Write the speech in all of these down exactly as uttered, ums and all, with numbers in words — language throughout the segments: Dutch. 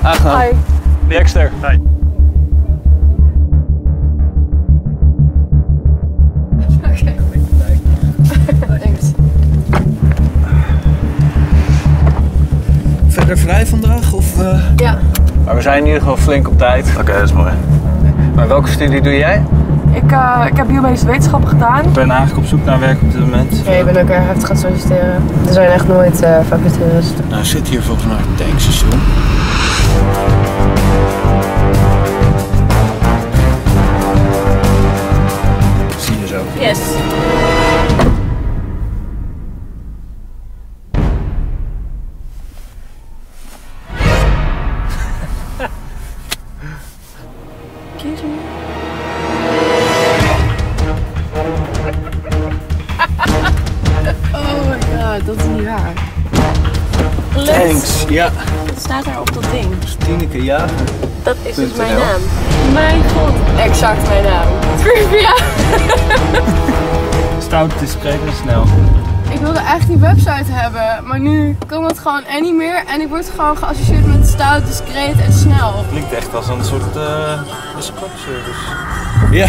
Aangenaam. Hi. De ekster. Hi. Oké. Thanks. Verder vrij vandaag? Of, uh... Ja. Maar we zijn in ieder geval flink op tijd. Oké, okay, dat is mooi. Maar welke studie doe jij? Ik, uh, ik heb biomedische wetenschappen gedaan. Ik ben eigenlijk op zoek naar werk op dit moment. Ja, ik ben ook erg heftig gaan solliciteren. Er zijn echt nooit uh, vacatures. Nou, ik zit hier volgens mij op het tankstation. Zie je zo. Yes. Kies me. Oh my god, dat is niet waar. Thanks, ja. Wat staat daar op dat ding? Tineke, ja. Dat is dus mijn naam. Mijn god. Exact mijn naam. Ja. Stout, discreet en snel. Ik wilde echt die website hebben, maar nu kan het gewoon en niet meer. En ik word gewoon geassocieerd met stout, discreet en snel. Klinkt echt als een soort uh, escortservice. Ja.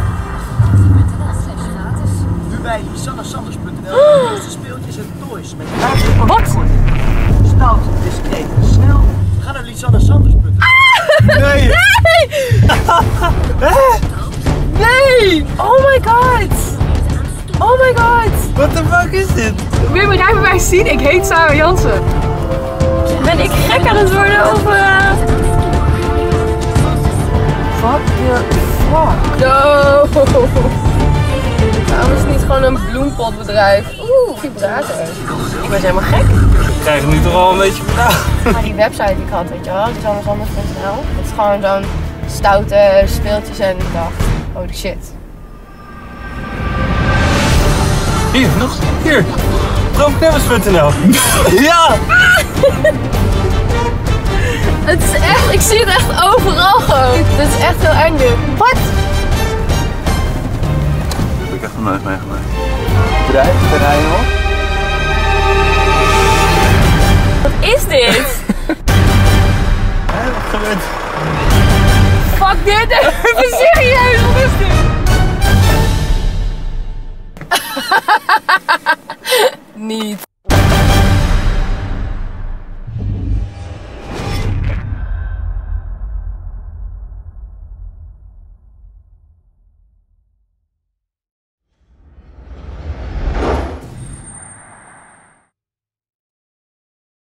Nu bij lisanne sanders punt n l de speeltjes en toys met Wat? stout, discreet en snel. Ga naar lisanne sanders punt n l. Nee! Nee! Nee! Oh my god! Oh my god! What the fuck is dit? Wil je mijn rijbewijs zien? Ik heet Sarah Jansen. Ben ik gek aan het worden of... Uh... Fuck the fuck? No! Waarom is het niet gewoon een bloempotbedrijf? Oeh, vibrator. Ik ben helemaal gek. Ik krijg het nu toch al een beetje gedaan. Maar die website die ik had, weet je wel, lisanne sanders punt n l. Dat is gewoon zo'n stoute speeltjes en ik dacht, holy shit. Hier, nog. Hier. domeinnames punt n l. Ja! Het is echt, ik zie het echt overal gewoon. Dit is echt heel eng nu. Wat? Heb ik echt nog nooit meegemaakt. Bedrijf, terrein op. Wat is dit? Wat gebeurt? Fuck dit, even serieus, wat is dit? Niet.